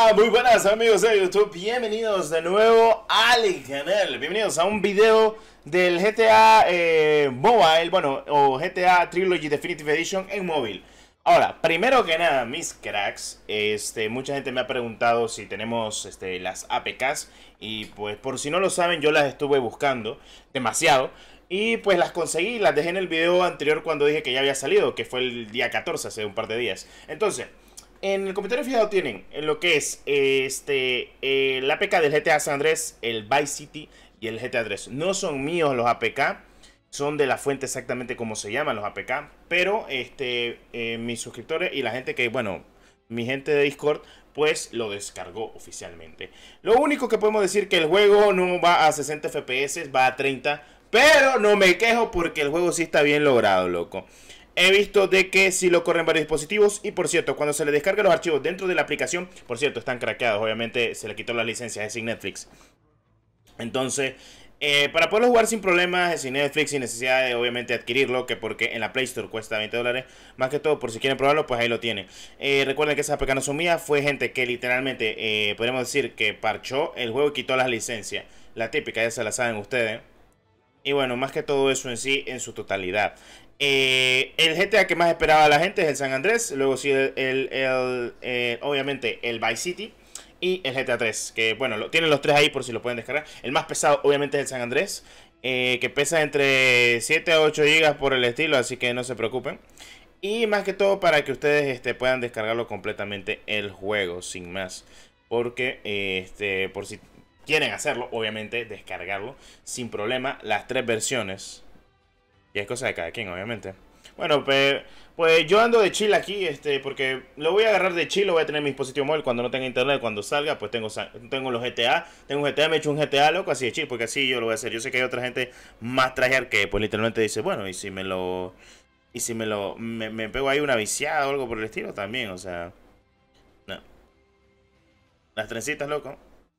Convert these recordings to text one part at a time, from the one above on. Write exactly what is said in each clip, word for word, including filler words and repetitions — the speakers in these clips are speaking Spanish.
Hola, muy buenas amigos de YouTube, bienvenidos de nuevo al canal, bienvenidos a un video del G T A eh, Mobile, bueno, o G T A Trilogy Definitive Edition en móvil. Ahora, primero que nada, mis cracks, este, mucha gente me ha preguntado si tenemos este, las A P Ks y pues por si no lo saben, yo las estuve buscando demasiado. Y pues las conseguí, las dejé en el video anterior cuando dije que ya había salido, que fue el día catorce, hace un par de días. Entonces, en el comentario fijado tienen en lo que es este eh, el A P K del G T A San Andrés, el Vice City y el G T A tres. No son míos los A P K, son de la fuente exactamente como se llaman los A P K. Pero este eh, mis suscriptores y la gente que, bueno, mi gente de Discord, pues lo descargó oficialmente. Lo único que podemos decir que el juego no va a sesenta F P S, va a treinta. Pero no me quejo porque el juego sí está bien logrado, loco. He visto de que sí lo corren varios dispositivos. Y por cierto, cuando se le descargan los archivos dentro de la aplicación, por cierto, están craqueados. Obviamente se le quitó las licencias, es sin Netflix. Entonces, eh, para poderlo jugar sin problemas, es sin Netflix, sin necesidad de obviamente adquirirlo, que porque en la Play Store cuesta veinte dólares. Más que todo, por si quieren probarlo, pues ahí lo tienen. Eh, recuerden que esas A P K no son mías, fue gente que literalmente, eh, podríamos decir que parchó el juego y quitó las licencias. La típica, ya se la saben ustedes. Y bueno, más que todo eso en sí, en su totalidad. Eh, el G T A que más esperaba la gente es el San Andrés. Luego sí, el, el, el eh, obviamente el Vice City y el G T A tres. Que bueno, lo, tienen los tres ahí por si lo pueden descargar. El más pesado obviamente es el San Andrés. Eh, que pesa entre siete a ocho gigas por el estilo, así que no se preocupen. Y más que todo para que ustedes este, puedan descargarlo completamente el juego, sin más. Porque, eh, este, por si quieren hacerlo, obviamente, descargarlo sin problema, las tres versiones. Y es cosa de cada quien, obviamente. Bueno, pues, pues yo ando de chill aquí, este, porque lo voy a agarrar de chill, lo voy a tener en mi dispositivo móvil cuando no tenga internet, cuando salga, pues tengo, tengo los G T A, tengo un G T A, me he hecho un G T A, loco, así de chill, porque así yo lo voy a hacer. Yo sé que hay otra gente más trajear que, pues literalmente dice, bueno, y si me lo, y si me lo, me, me pego ahí una viciada o algo por el estilo también, o sea, no. Las trencitas, loco.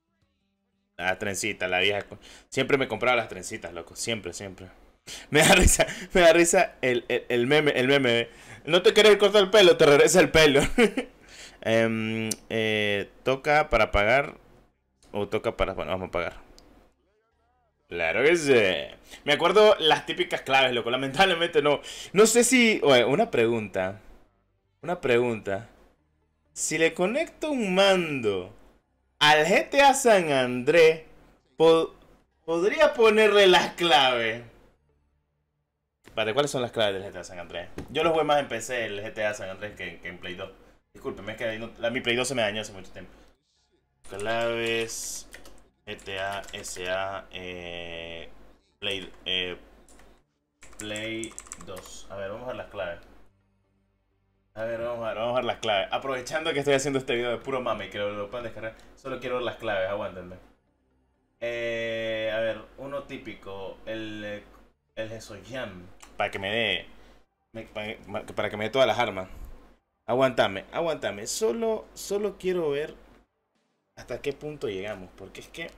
Las trencitas, la vieja. Siempre me compraba las trencitas, loco, siempre, siempre. Me da risa, me da risa el, el, el meme, el meme. No te querés cortar el pelo, te regresa el pelo. eh, eh, ¿Toca para pagar o toca para...? Bueno, vamos a pagar. Claro que sí. Me acuerdo las típicas claves, loco. Lamentablemente no. No sé si... Oye, una pregunta. Una pregunta. Si le conecto un mando al G T A San Andrés, pod podría ponerle las claves. Vale, ¿cuáles son las claves del G T A San Andrés? Yo lo jugué más en P C, el G T A San Andrés, que, que en Play dos. Discúlpeme, es que no, la, mi Play dos se me dañó hace mucho tiempo. Claves G T A S A eh, Play, eh, Play dos. A ver, vamos a ver las claves. A ver, vamos a ver, vamos a ver las claves. Aprovechando que estoy haciendo este video de puro mame y que lo, lo pueden descargar, solo quiero ver las claves, aguántenme. Eh, a ver, uno típico, el... El Hesoyam. Para que me dé. Me, para, para que me dé todas las armas. Aguantame, aguantame. Solo, solo quiero ver hasta qué punto llegamos. Porque es que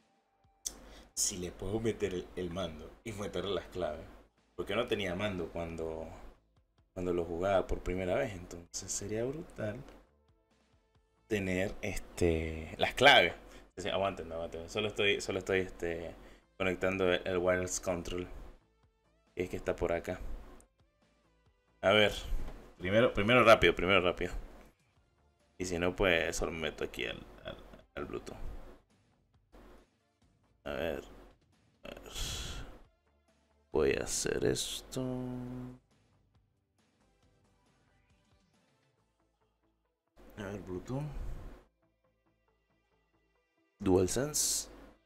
si le puedo meter el, el mando y meterle las claves. Porque no tenía mando cuando, cuando lo jugaba por primera vez. Entonces sería brutal tener este las claves. Entonces, aguántenme, aguántenme. Solo estoy, solo estoy este, conectando el, el wireless control. Es que está por acá. A ver. Primero, primero rápido, primero rápido. Y si no, pues solo me meto aquí al, al, al Bluetooth. A ver. A ver. Voy a hacer esto. A ver, Bluetooth. DualSense.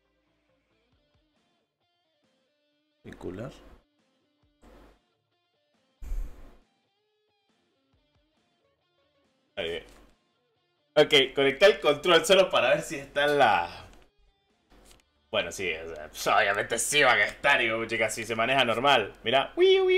Vincular. Okay. Ok, conecté el control solo para ver si está en la... Bueno, sí, o sea, pues obviamente sí va a estar, digo, chicas, si se maneja normal. Mira.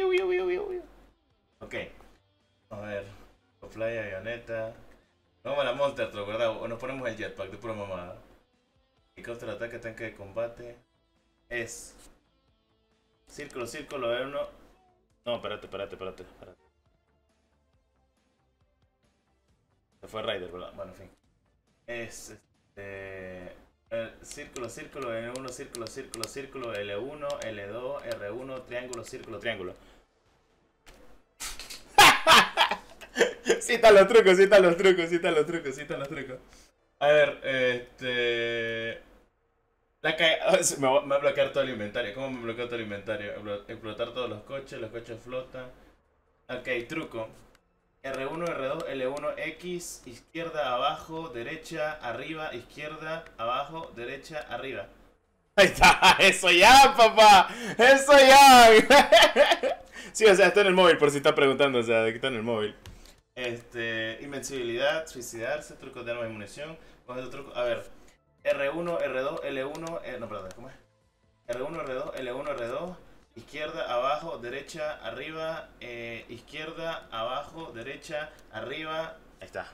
Ok. A ver. Fly, avioneta. Vamos a la Monster Truck, ¿verdad? O nos ponemos el jetpack de pura mamada. Helicóptero de ataque, tanque de combate. Es... Círculo, círculo, ver uno... No, espérate, espérate, espérate, espérate. Se fue Ryder, ¿verdad? Bueno, en fin. es este, el círculo, círculo, L uno, círculo, círculo, círculo, L uno, L dos, R uno, triángulo, círculo, triángulo. Sí están los trucos, sí están los trucos, sí están los trucos, sí están los trucos. A ver, este... La calle... me, va, me va a bloquear todo el inventario. ¿Cómo me bloqueo todo el inventario? Explotar todos los coches, los coches flotan. Ok, truco. R uno, R dos, L uno, X, izquierda, abajo, derecha, arriba, izquierda, abajo, derecha, arriba. Ahí está, eso ya, papá. Eso ya. Sí, o sea, está en el móvil, por si está preguntando, o sea, de que está en el móvil. Este, invencibilidad, suicidarse, trucos de arma y munición. Con este truco, a ver, R uno, R dos, L uno, eh, no, perdón, ¿cómo es? R uno, R dos, L uno, R dos, izquierda, abajo, derecha, arriba, eh, izquierda, abajo, derecha, arriba. Ahí está.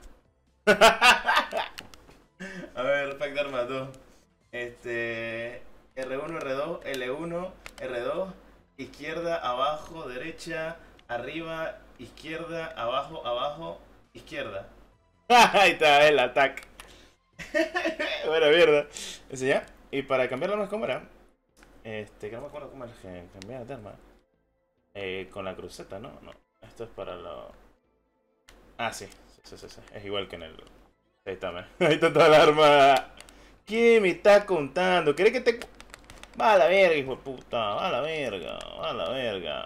A ver, pack de armas dos. Este, R uno, R dos, L uno, R dos, izquierda, abajo, derecha, arriba, izquierda, abajo, abajo, izquierda. Ahí está el ataque. Buena mierda. Ese ya. Y para cambiarlo más cómo era. Este, que no me acuerdo cómo era que cambiaba de arma. Eh, con la cruceta, ¿no? No. Esto es para lo. Ah, sí. Sí, sí, sí. Es igual que en el. Ahí está, man. Ahí está toda la arma. ¿Qué me está contando? ¿Querés que te.? Va a la verga, hijo de puta. Va a la verga. Va a la verga.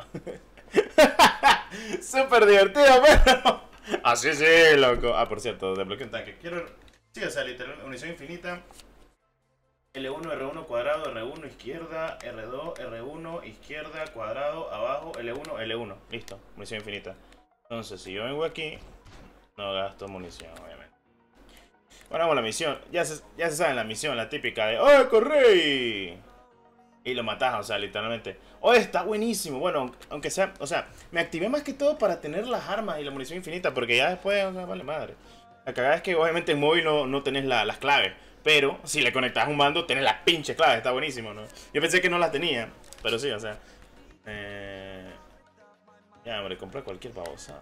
Súper divertido, pero. Así sí, loco. Ah, por cierto, desbloqueé un tanque. Quiero. Sí, o sea, literal, munición infinita. L uno, R uno, cuadrado, R uno, izquierda, R dos, R uno, izquierda, cuadrado, abajo, L uno, L uno. Listo, munición infinita. Entonces, si yo vengo aquí, no gasto munición, obviamente. Bueno, vamos a la misión. Ya se, ya se sabe la misión, la típica de ¡oh, corre! Y lo matás, o sea, literalmente. ¡Oh, está buenísimo! Bueno, aunque sea, o sea, me activé más que todo para tener las armas y la munición infinita, porque ya después, o sea, vale madre. La cagada es que obviamente en móvil no, no tenés la, las claves. Pero si le conectas un mando, tenés las pinches claves. Está buenísimo, ¿no? Yo pensé que no las tenía. Pero sí, o sea. Eh... Ya, hombre, compré cualquier babosa.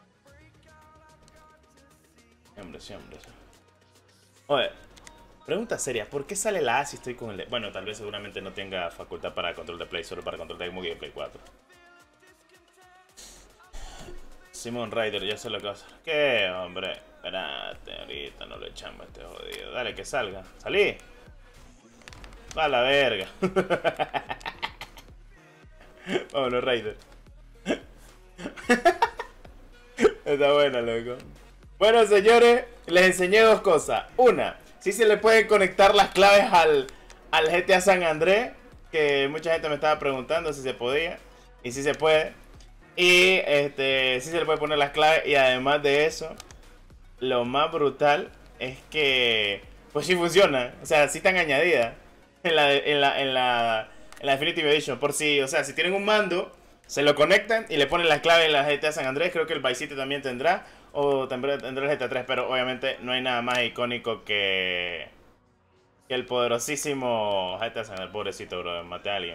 Hombre, sí, hombre. Sí. Oye, pregunta seria. ¿Por qué sale la A si estoy con el... Bueno, tal vez seguramente no tenga facultad para control de Play, solo para control de Xbox y de Play cuatro. Simon Rider, ya sé lo que va a hacer. ¿Qué, hombre? Espérate, ahorita no lo echamos a este jodido. Dale, que salga. ¡Salí! Va a la verga. Vámonos, Rider. Está buena, loco. Bueno, señores, les enseñé dos cosas. Una, si se le pueden conectar las claves al, al G T A San Andrés, que mucha gente me estaba preguntando si se podía. Y si se puede. Y este, sí se le puede poner las claves. Y además de eso, lo más brutal es que pues sí funciona. O sea, sí están añadidas en la, en la, en la, en la Definitive Edition. Por si, o sea, si tienen un mando, se lo conectan y le ponen las claves en la G T A San Andrés. Creo que el Vice City también tendrá. O tendrá, tendrá el G T A tres. Pero obviamente no hay nada más icónico que, que el poderosísimo G T A San Andrés. Pobrecito, bro, maté a alguien.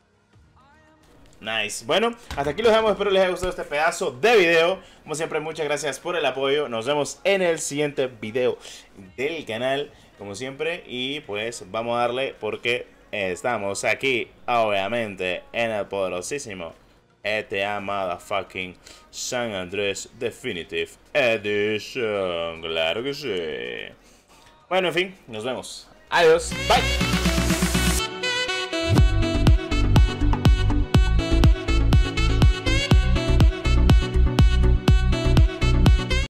Nice. Bueno, hasta aquí lo dejamos. Espero les haya gustado este pedazo de video. Como siempre, muchas gracias por el apoyo. Nos vemos en el siguiente video del canal, como siempre. Y pues vamos a darle porque estamos aquí, obviamente, en el poderosísimo G T A Motherfucking San Andrés Definitive Edition. Claro que sí. Bueno, en fin, nos vemos. Adiós. Bye.